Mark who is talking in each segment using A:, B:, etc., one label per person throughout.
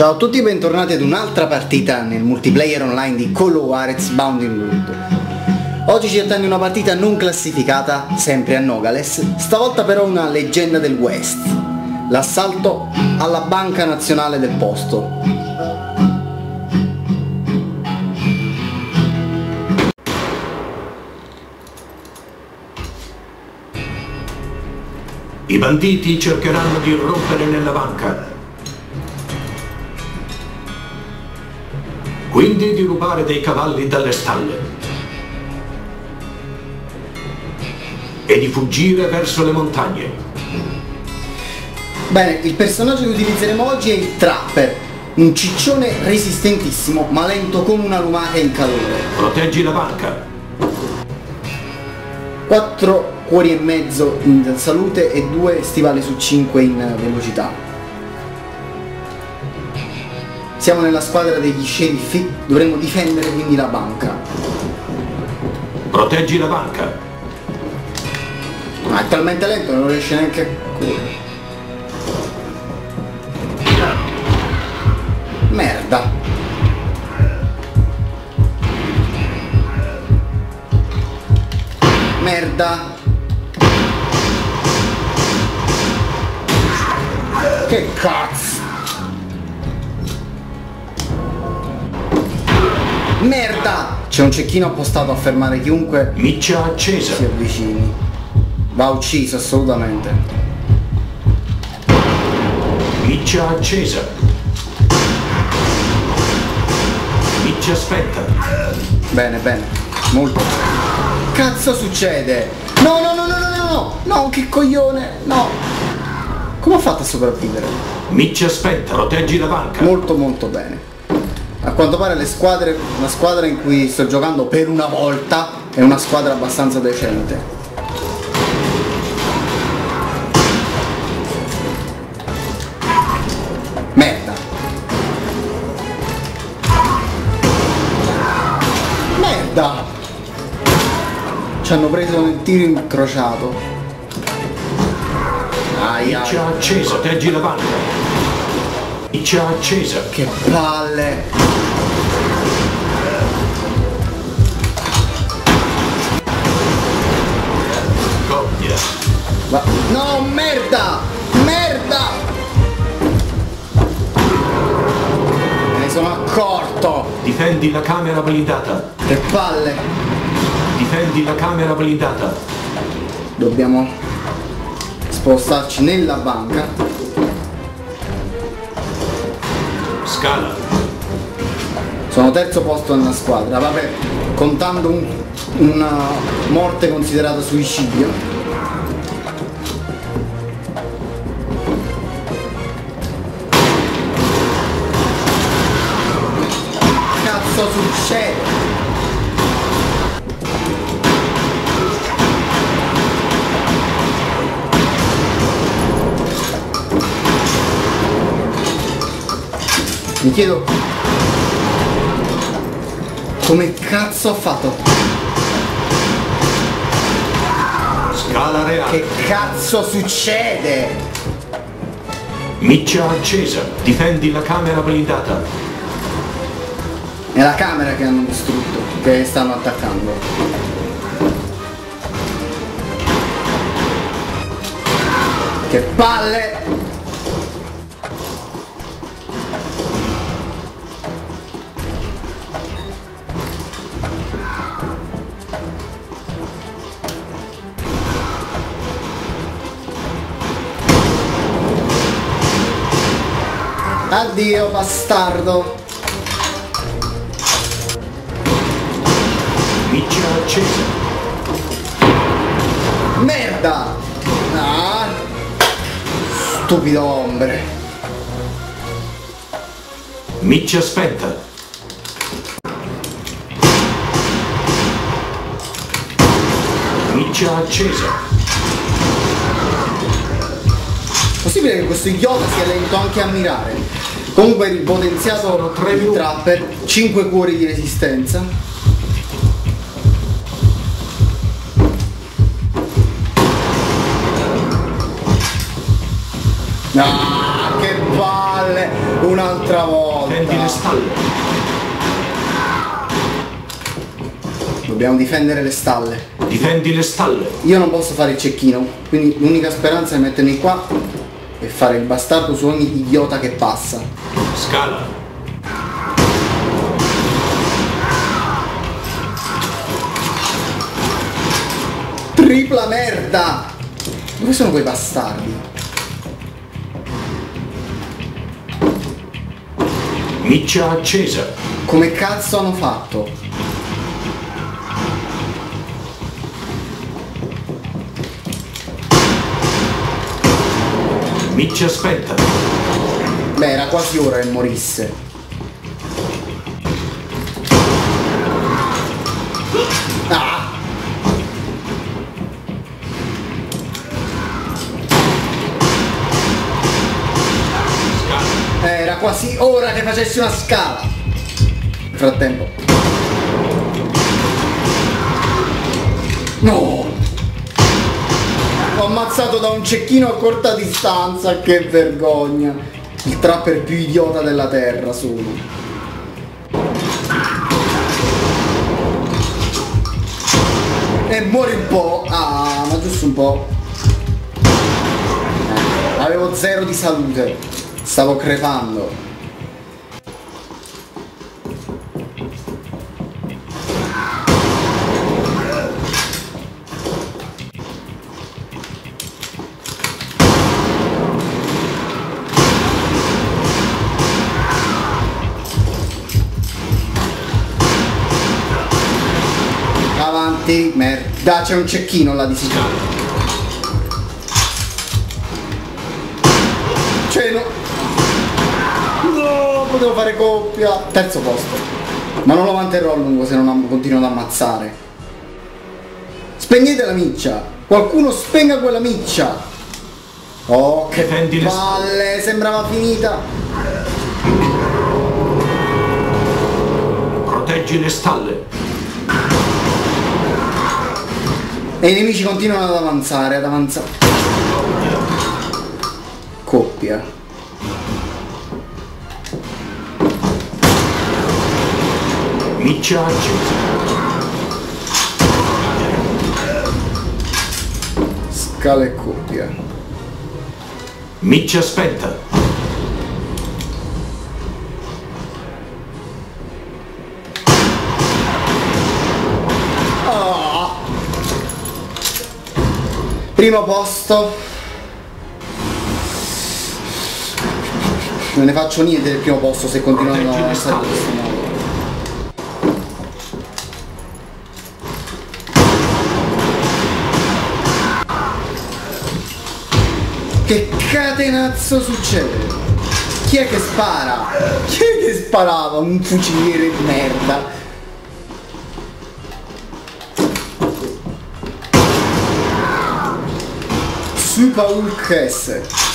A: Ciao a tutti e bentornati ad un'altra partita nel multiplayer online di Call of Juarez Bounding Wood. Oggi ci attende una partita non classificata, sempre a Nogales, stavolta però una leggenda del West, l'assalto alla banca nazionale del posto.
B: I banditi cercheranno di irrompere nella banca, quindi di rubare dei cavalli dalle stalle e di fuggire verso le montagne.
A: Bene, il personaggio che utilizzeremo oggi è il Trapper, un ciccione resistentissimo ma lento come una lumaca in calore.
B: Proteggi la banca.
A: 4 cuori e mezzo in salute e 2 stivali su 5 in velocità. Siamo nella squadra degli sceriffi, dovremo difendere quindi la banca.
B: Proteggi la banca.
A: Ma è talmente lento che non riesce neanche a correre. Merda. Merda. Che cazzo. Merda. C'è un cecchino appostato a fermare chiunque
B: Miccia accesa.
A: si avvicini. Va ucciso assolutamente.
B: Miccia accesa. Miccia spenta.
A: Bene, bene. Molto. Cazzo succede? No, no, no, no, no, no, no, no, che coglione, no. Come ha fatto a sopravvivere?
B: Miccia spenta. Proteggi la banca.
A: Molto, molto bene. A quanto pare le squadre, la squadra in cui sto giocando per una volta è una squadra abbastanza decente. Merda. Merda. Ci hanno preso nel tiro incrociato. Ai ai.
B: Miccia accesa. Proteggi la banca. Miccia accesa.
A: Che palle.
B: Coppia.
A: No, merda! Merda! Me ne sono accorto!
B: Difendi la camera blindata.
A: Che palle!
B: Difendi la camera blindata.
A: Dobbiamo spostarci nella banca.
B: Scala.
A: Sono terzo posto nella squadra, vabbè, contando una morte considerata suicidio. Cazzo succede? Mi chiedo come cazzo ho fatto?
B: Scala reale.
A: Che cazzo succede?
B: Miccia accesa. Difendi la camera blindata.
A: È la camera che hanno distrutto, che stanno attaccando. Che palle! Addio bastardo!
B: Miccia accesa.
A: Merda! Ah! Stupido ombre!
B: Miccia spenta. Miccia accesa.
A: Possibile che questo idiota sia lento anche a mirare? Comunque ripotenziato il Trapper, 5 cuori di resistenza. Ah, che palle! Un'altra un'altra volta.
B: Difendi le stalle.
A: Dobbiamo difendere le stalle.
B: Difendi le stalle.
A: Io non posso fare il cecchino, quindi l'unica speranza è mettermi qua e fare il bastardo su ogni idiota che passa.
B: Scala.
A: Tripla merda! Dove sono quei bastardi?
B: Miccia accesa.
A: Come cazzo hanno fatto?
B: Miccia spenta.
A: Beh, era quasi ora che morisse. Ah! Era quasi ora che facessi una scala. Nel frattempo. No! Ho ammazzato da un cecchino a corta distanza, che vergogna. Il trapper più idiota della terra sono. E muori un po'. Ah, ma giusto un po'. Avevo 0 di salute. Stavo crepando. Avanti, merda, c'è un cecchino là di sicuro. Cioè no. No, potevo fare coppia. Terzo posto. Ma non lo manterrò a lungo se non continuo ad ammazzare. Spegnete la miccia. Qualcuno spenga quella miccia. Oh, che palle, sembrava finita.
B: Proteggi le stalle.
A: E i nemici continuano ad avanzare, Coppia.
B: Miccia accesa.
A: Scala e coppia.
B: Miccia spenta.
A: Oh. Primo posto. Non ne faccio niente del primo posto se continuano a avanzare in questo modo. Che catenazzo succede? Chi è che spara? Chi è che sparava? Un fuciliere di merda. Super Hulk S.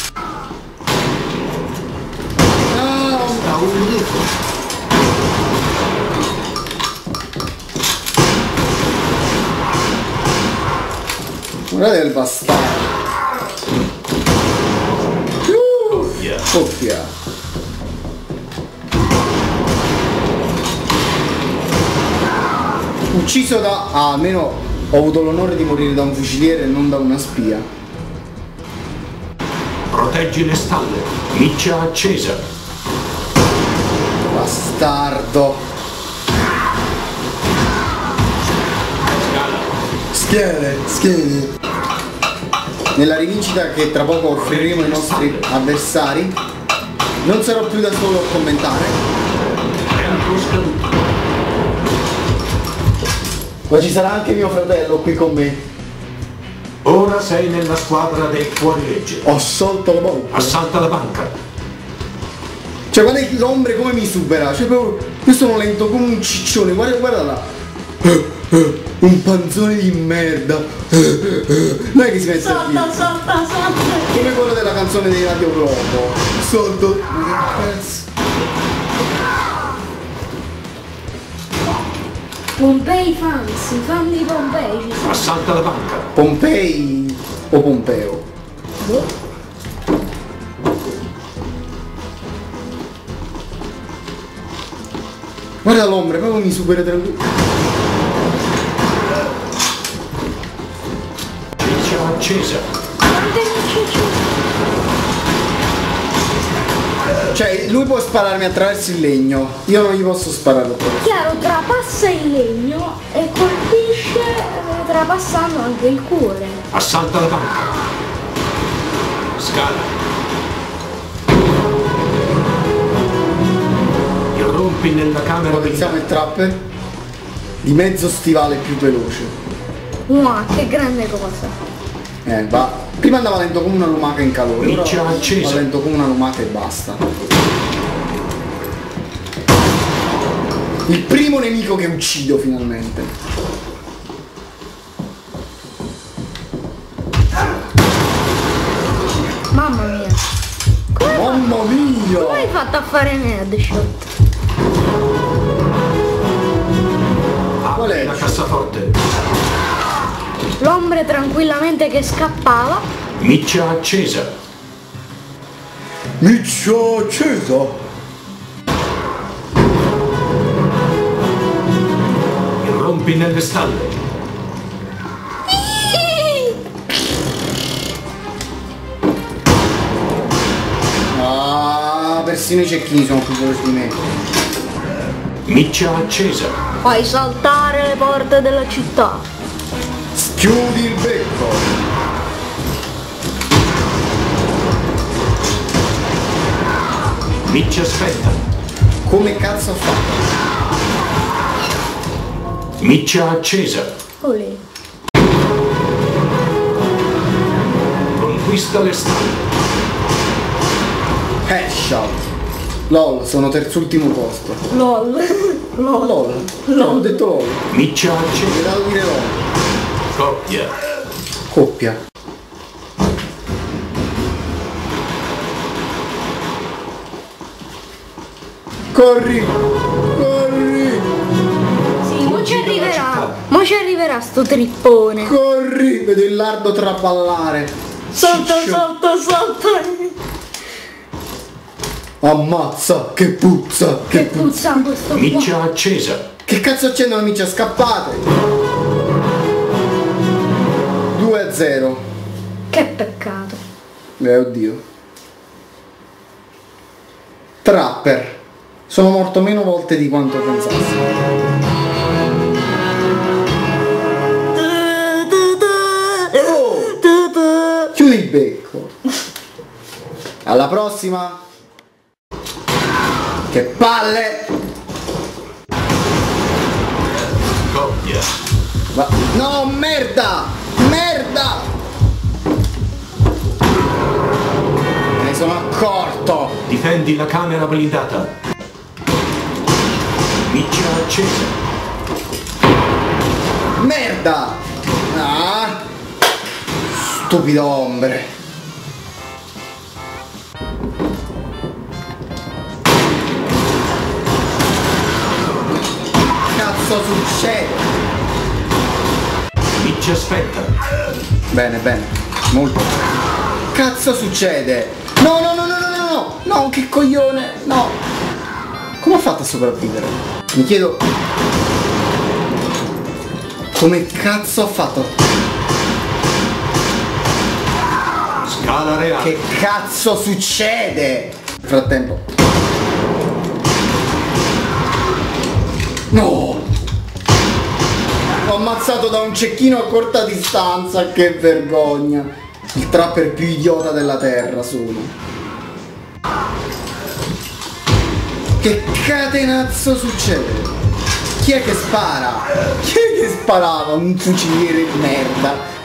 A: Guardate il bastardo. Coppia. Ucciso da... Ah, almeno ho avuto l'onore di morire da un fuciliere e non da una spia.
B: Proteggi le stalle. Miccia accesa.
A: Bastardo. Schiene. Nella rivincita che tra poco offriremo ai nostri avversari, non sarò più da solo a commentare. Ma ci sarà anche mio fratello qui con me.
B: Ora sei nella squadra dei fuorilegge.
A: Ho assolto la banca.
B: Assalta la banca.
A: Cioè guarda l'ombre come mi supera. Cioè proprio, io sono lento come un ciccione. Guarda là. Un panzone di merda. Non è che si mette a dire.
C: Salta.
A: Come quello della canzone dei Radio Globo. Sotto.
C: Pompei fans, i fan di Pompei ci sono.
B: Assalta la banca.
A: Pompei o Pompeo? Guarda l'ombre, proprio mi supera tranquillo.
B: Miccia accesa.
C: Quante micce c'è?
A: Cioè, lui può spararmi attraverso il legno, io non gli posso sparare attraverso.
C: Chiaro, trapassa il legno e colpisce trapassando anche il cuore.
B: Assalta la banca. Scala. Irrompi nella camera
A: Potenziamo il trapper di mezzo stivale più veloce.
C: Wow, che grande cosa.
A: Va. Prima andava lento come una lumaca in calore, ora
B: Miccia accesa.
A: va lento come una lumaca e basta. Il primo nemico che uccido finalmente.
C: Mamma mia.
A: Mamma mia!
C: Come hai fatto a fare un headshot?
A: Qual è?
B: Apri la cassaforte.
C: L'ombre tranquillamente che scappava.
B: Miccia accesa.
A: Miccia accesa!
B: Irrompi nelle stalle.
A: Ah, persino i cecchini sono più veloci di me.
B: Miccia accesa.
C: Fai saltare le porte della città.
A: Chiudi il becco!
B: Miccia aspetta.
A: Come cazzo ho fatto?
B: Miccia accesa.
C: Olè.
B: Conquista le stalle.
A: Headshot! LOL, sono terzultimo posto.
C: LOL. LOL.
A: LOL. Ho detto LOL.
B: Miccia accesa.
A: Mi devo dire LOL.
B: Coppia.
A: Coppia. Corri! Corri!
C: Sì, mo ci
B: Fuggi dalla
C: arriverà.
B: città.
C: Mo ci arriverà sto trippone.
A: Corri! Vedo il lardo traballare.
C: Salta,
A: Ciccio.
C: salta, salta.
A: Ammazza! Che puzza!
C: Che
A: Che puzza!
C: puzza questo qua.
B: Miccia accesa.
A: Che cazzo accendono amici? Scappate! 2-0.
C: Che peccato.
A: Oddio. Trapper. Sono morto meno volte di quanto pensassi. Oh! Chiudi il becco. Alla prossima. Che palle!
B: Coppia.
A: No, merda! Merda! Me ne sono accorto!
B: Difendi la camera blindata. Miccia accesa.
A: Merda! Ah! Stupido ombre! Cazzo succede?
B: Miccia aspetta.
A: Bene, bene, molto. Cazzo succede? No, no, no, no, no, no, no, no, che coglione, no. Come ho fatto a sopravvivere? Mi chiedo... Come cazzo ho fatto?
B: Scala reale.
A: Che cazzo succede? Nel frattempo... No! Ho ammazzato da un cecchino a corta distanza, che vergogna! Il trapper più idiota della terra sono. Che catenazzo succede? Chi è che spara? Chi è che sparava? Un fuciliere di merda!